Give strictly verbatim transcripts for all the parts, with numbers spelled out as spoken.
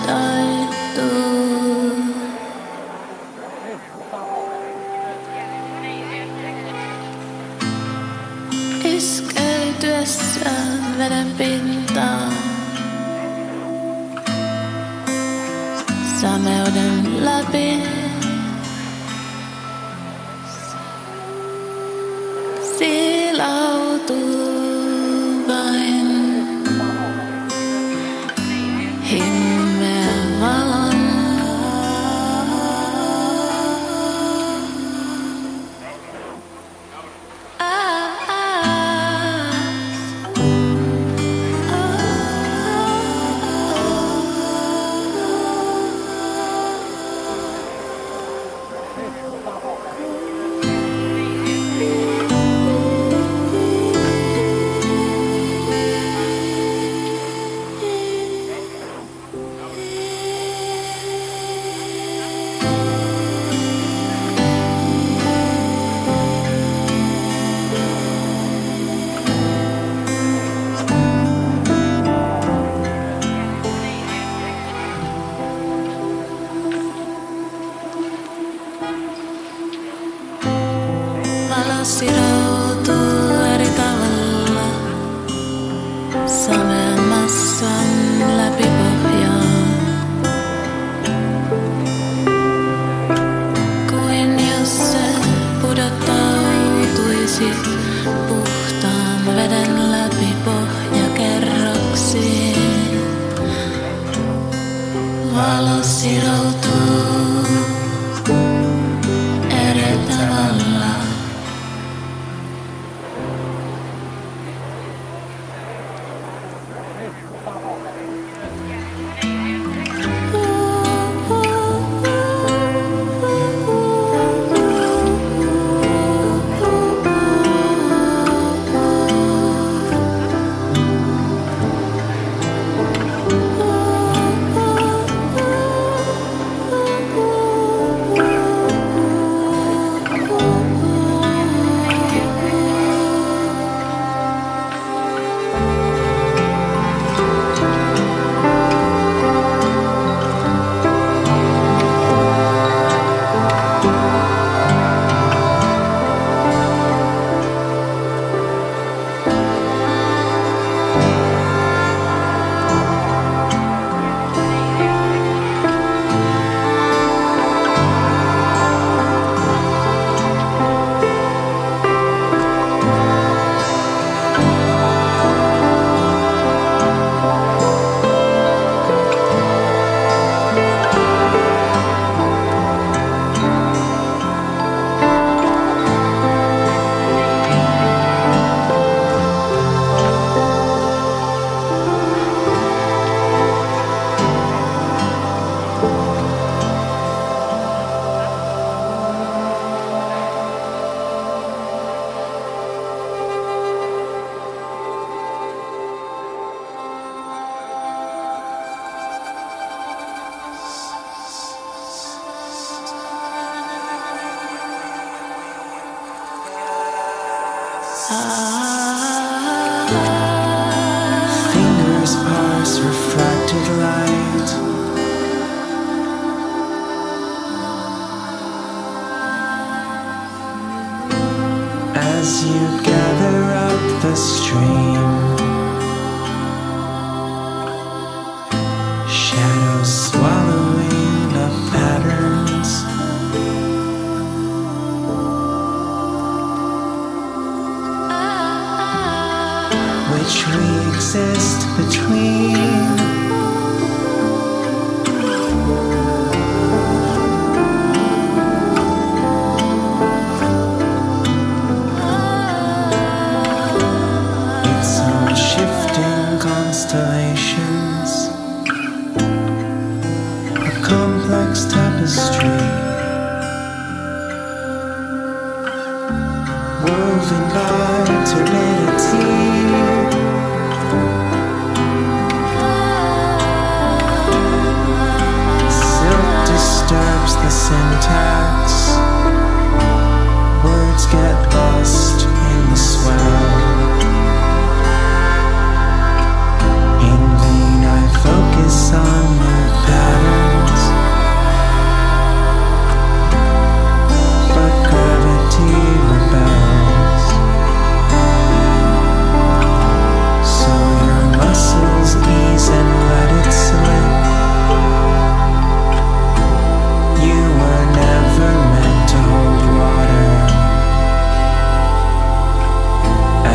taittuu. Iskeytyessään veden pintaan. Sameuden läpi siilautuu vain himmeän valon. Sirautuu eri tavalla samean massan läpi pohjaan. Kuin jos se pudottautuisi puhtaan veden läpi pohjakerroksiin. Valo sirautuu eri tavalla. Fingers parse refracted light. As you gather up the stream, shadows swallowing up patterns. Which we exist between. It's on shifting constellations, a complex tapestry, woven by turbidity. Disturbs the syntax. Words get lost in the swell. In vain I focus on your path.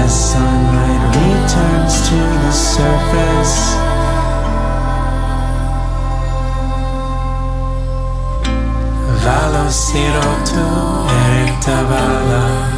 as sunlight returns to the surface. Valosiro tu erecta vala.